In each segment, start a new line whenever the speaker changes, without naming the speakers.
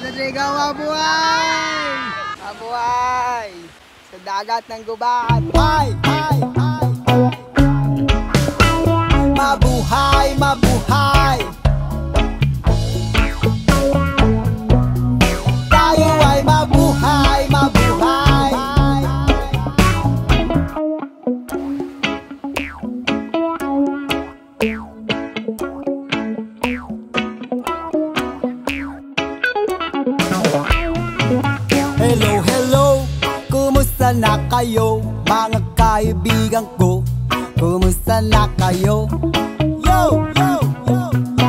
Rodrigo, mabuhay! Mabuhay! Sa dagat ng gubat. Ay! Ay! Ay! Mabuhay! Mabuhay! Tayo ay mabuhay! Mabuhay! Hello, hello, kumusta na kayo? Mga kaibigan ko, kumusta na kayo? Yo, yo, yo, yo.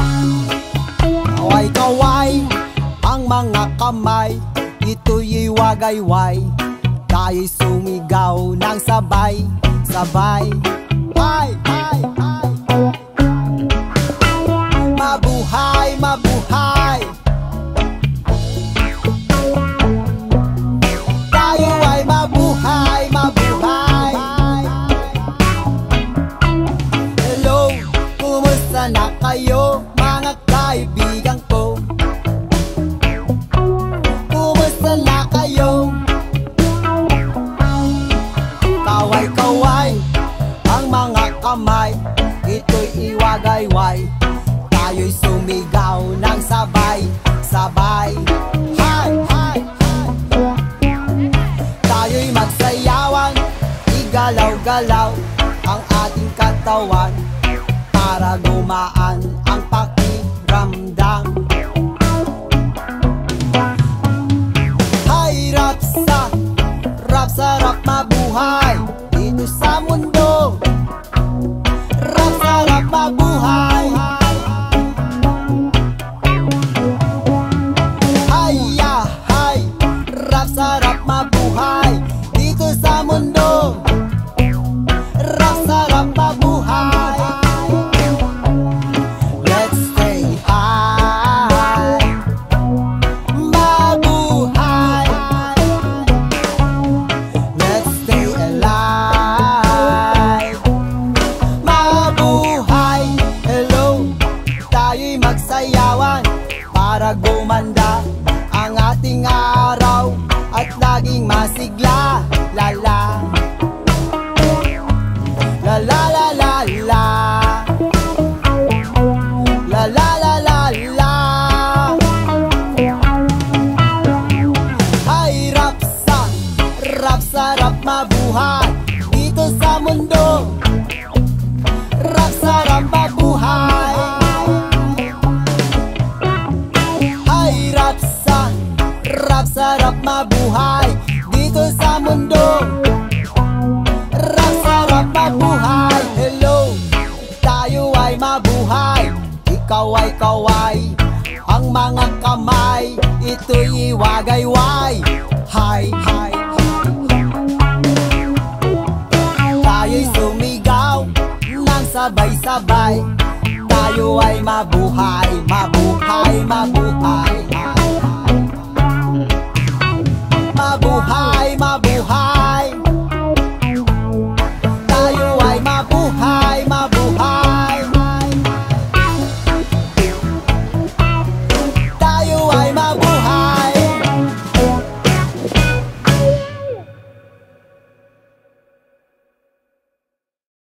Kaway-kaway ang mga kamay, ito'y wagayway. Tayo'y sumigaw ng sabay, sabay. Ay, ay, ay. Mabuhay, mabuhay. Mabuhay, mabuhay. Hello, kumusta na kayo? Mga kaibigan ko, kumusta na kayo? Kaway-kaway ang mga kamay, ito'y iwagayway. Tayo'y sumigaw ng sabay, sabay. Hi, hi. Tayo'y magsayawan, igalaw-galaw ang ating katawan para gumaan ang pakiramdam. Hay, rap sarap mabuhay dito sa mundo. Rap sarap mabuhay. Hay, hay, rap sarap mabuhay dito sa mundo. Rap sarap mabuhay. Let's stay high. Mabuhay. Let's stay alive. Mabuhay. Hello, tayo'y magsayawan para gumanda ang ating araw at laging masigla. La la la la la la la la la la la la. Ay, rap sarap mabuhay dito sa mundo. Rap sarap mabuhay. Ay, rap sarap mabuhay dito sa mundo. Rap sarap mabuhay. Hello, tayo ay mabuhay. Ikaw ay kaway, ang mga kamay, ito'y wagayway. Hi, hi, tayo'y sumigaw ng sabay-sabay. Tayo ay mabuhay, mabuhay, mabuhay.